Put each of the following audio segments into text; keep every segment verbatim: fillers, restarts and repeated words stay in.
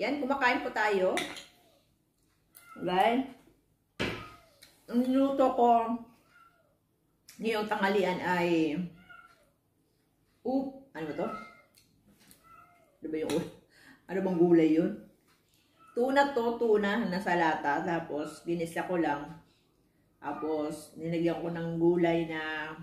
Yan, kumakain po tayo. Guys, ang niluto ko ngayong tanghalian ay oop, ano ba to? Ano ba yung ano bang gulay yun? Tuna to, tuna nasa lata. Tapos, ginisa ko lang. Tapos, nilagyan ko ng gulay na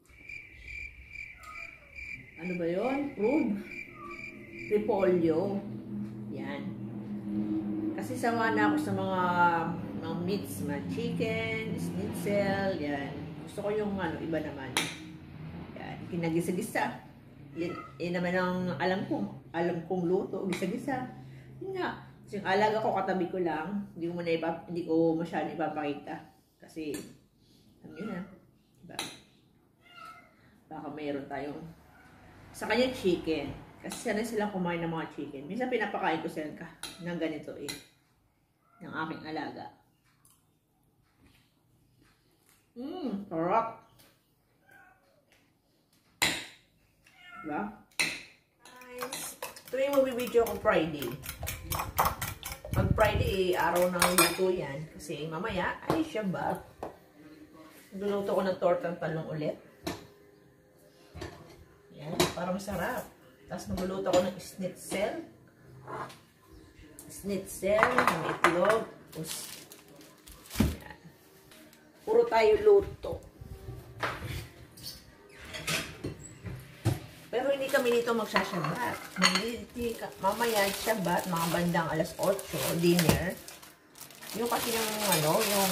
ano ba yun? Prune. Repolyo. Yan. Kasi sama na ako sa mga mga meats, mga chicken, schnitzel, yan. Gusto ko yung ano, iba naman. Yan, kinagisa-gisa. Yan, yan naman ang alam kong, alam kong luto, gisa-gisa. Yun nga. Kasi yung alaga ko, katabi ko lang. Hindi ko muna ipa, hindi ko masyado ipapakita. Kasi, alam nyo na. Diba? Baka mayroon tayong sa kanya chicken. Kasi sana silang kumain ng mga chicken. Minsan pinapakain ko sila ka ng ganito eh. Ng aking alaga. Mmm, sarap. Diba? Guys, ito yung mabibidyo ko Friday. Pag Friday, eh, araw ng luto yan. Kasi mamaya, ay siya ba? Luluto ko ng tortang talong ulit. Yan, para masarap. Tapos nagluluto ko ng schnitzel. Schnitzel, ng itlog. Yan. Puro tayo luto. Pero hindi kami dito magsasyabat. Mamaya syabat, mga bandang alas otso, dinner. Yung kasi yung ano, yung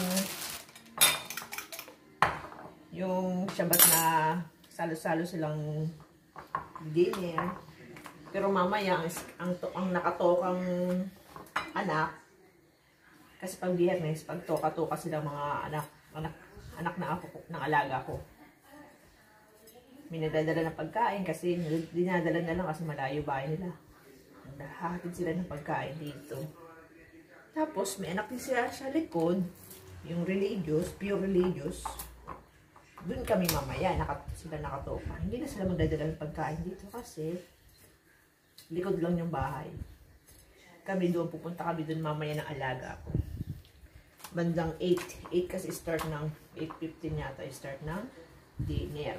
yung syabat na salo-salo silang dinner. Pero mamaya, ang, ang, ang nakatokang anak, kasi pag biyernes, pag toka-toka silang mga anak, anak, anak na ako, ng alaga ko. May nadadala ng pagkain kasi dinadala na lang kasi malayo bahay nila. Nahahatid sila ng pagkain dito. Tapos may anak din sila sa likod, yung religious, pure religious. Doon kami mamaya, nakat sila nakatoka. Hindi na sila magdadala ng pagkain dito kasi likod lang yung bahay. Kami doon, pupunta kami doon mamaya ng alaga ko. Bandang eight. eight kasi start ng, eight fifteen yata start ng dinner.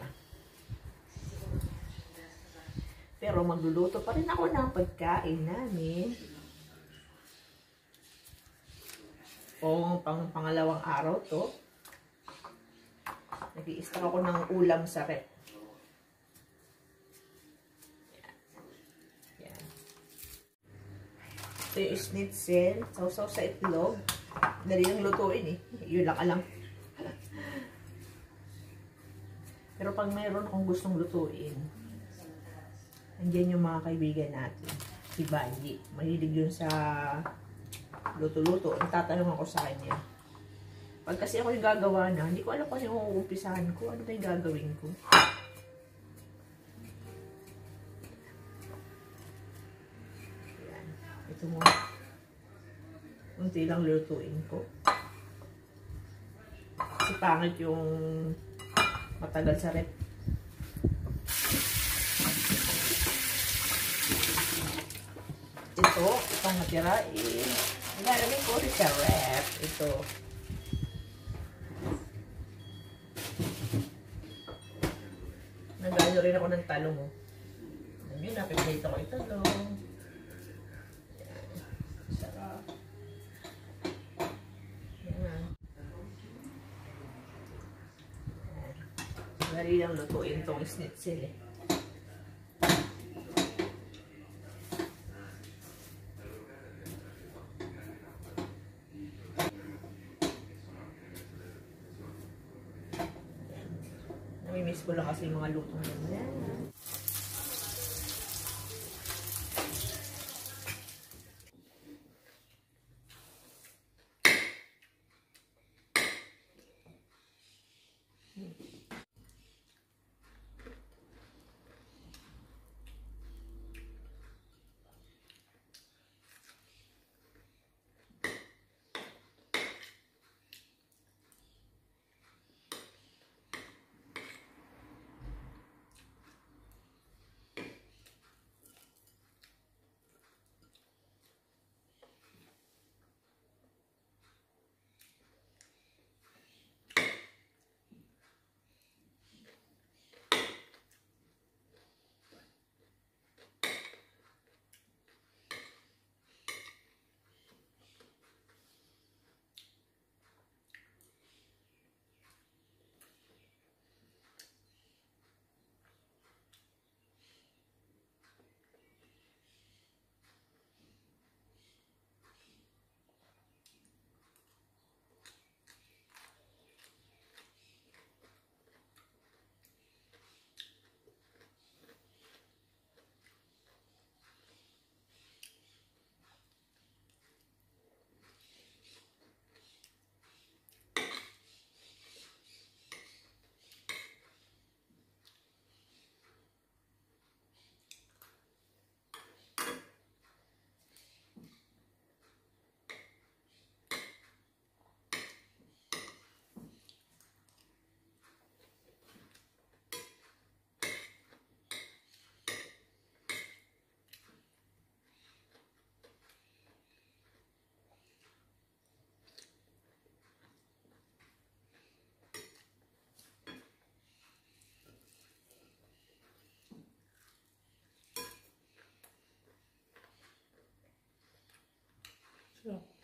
Pero magluluto pa rin ako ng pagkain namin. O pang pangalawang araw to. Nag-i-stock ako ng ulam sa rep. Yan. Yan. Ito yung schnitzel. Sausaw sa itlog. Dali lang lutuin eh. Yun lang alam. Pero pag mayroon akong gustong lutuin, andiyan yung mga kaibigan natin. Si Bayi. Mahilig yun sa luto-luto. Tatanong ako sa kanya. Pag kasi ako yung gagawa na, hindi ko alam kung yung uumpisahan ko. Ano ba yung gagawin ko? Ayan. Ito mo. Unti lang lutuin ko. Kasi pangit yung matagal sa rep. Ito, itong natira eh. Nilalagay ko rin sa rep. Ito. Nagano rin ako ng talong. Oh. Alam yun, napiplate ako yung talong. Yan. Sarap. Yan. Yan. Dali lang lutuin itong schnitzel eh. Namimiss ko lang kasi yung mga lutong yan. So,